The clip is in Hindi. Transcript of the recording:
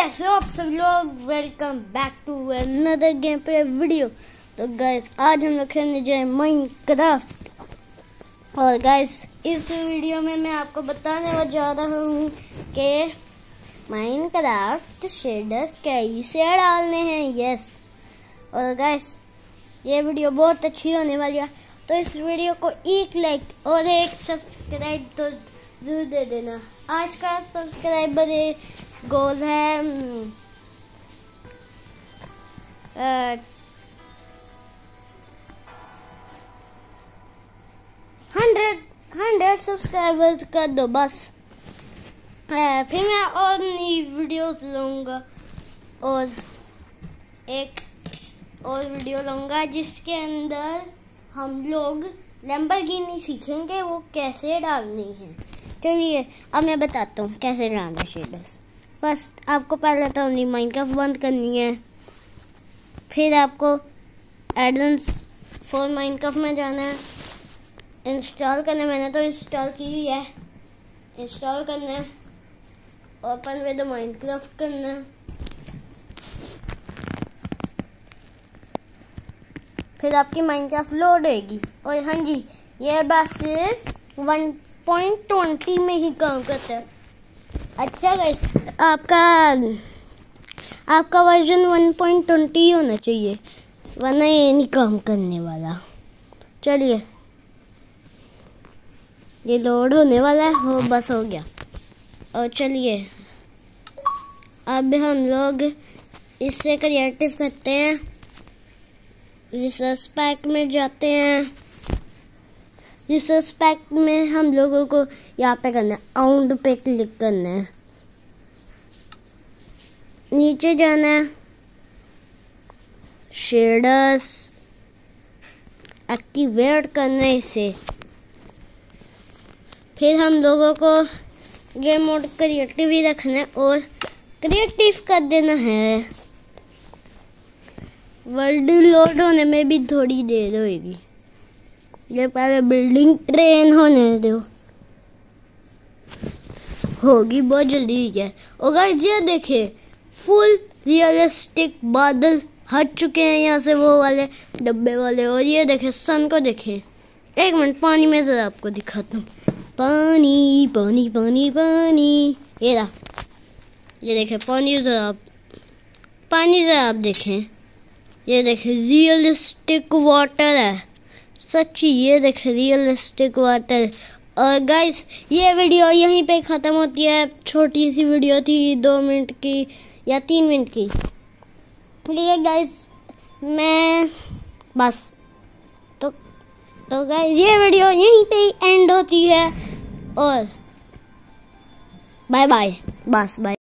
कैसे हो आप सब लोग। Welcome back to another game play video. तो गाइस आज हम लोग खेलने जाए माइनक्राफ्ट। और गाइस इस वीडियो में मैं आपको बताने जा रहा हूँ कि माइनक्राफ्ट शेडर्स कैसे डालने हैं। यस, और गाइस ये वीडियो बहुत अच्छी होने वाली है, तो इस वीडियो को एक लाइक और एक सब्सक्राइब तो जरूर दे देना। आज का सब्सक्राइबर गोल है 100 सब्सक्राइबर्स कर दो बस। फिर मैं और नई वीडियोस लूँगा और एक और वीडियो लूँगा जिसके अंदर हम लोग लैम्बोर्गिनी सीखेंगे वो कैसे डालनी है। चलिए अब मैं बताता हूँ कैसे डालना शेडर्स। फर्स्ट आपको पहले तो अपनी माइनक्राफ्ट बंद करनी है, फिर आपको एडन्स फॉर माइनक्राफ्ट में जाना है, इंस्टॉल करना है। मैंने तो इंस्टॉल की हुई है, इंस्टॉल करना है, ओपन विद माइनक्राफ्ट करना है, फिर आपकी माइनक्राफ्ट लोड होगी। और हाँ जी, ये बस 1.20 में ही काम करता है। अच्छा गाइस, आपका वर्जन 1.20 होना चाहिए, वरना ये नहीं काम करने वाला। चलिए ये लोड होने वाला है, हो बस हो गया। और चलिए अब हम लोग इससे क्रिएटिव करते हैं। रिसोर्स पैक में जाते हैं। रिसोर्स पैक में हम लोगों को यहाँ पे करना है, आउंड पे क्लिक करना है, नीचे जाना है, शेडर्स एक्टिवेट करना है इसे। फिर हम लोगों को गेम मोड क्रिएटिव ही रखना है और क्रिएटिव कर देना है। वर्ल्ड लोड होने में भी थोड़ी देर होगी, ये पहले बिल्डिंग ट्रेन होने दो, होगी बहुत जल्दी ही है। और गाइस ये देखें, फुल रियलिस्टिक बादल हट चुके हैं यहाँ से, वो वाले डब्बे वाले। और ये देखें सन को देखें। एक मिनट पानी में जरा आपको दिखाता हूँ। पानी पानी पानी पानी, ये रहा, ये देखें पानी जरा आप देखें, ये देखें रियलिस्टिक वाटर है सच्ची, ये देखें रियलिस्टिक वाटर। और गाइस ये वीडियो यहीं पे ख़त्म होती है। छोटी सी वीडियो थी, 2 मिनट की या 3 मिनट की। ठीक है गाइस, मैं बस तो गाइस ये वीडियो यहीं पे एंड होती है। और बाय बाय, बस बाय।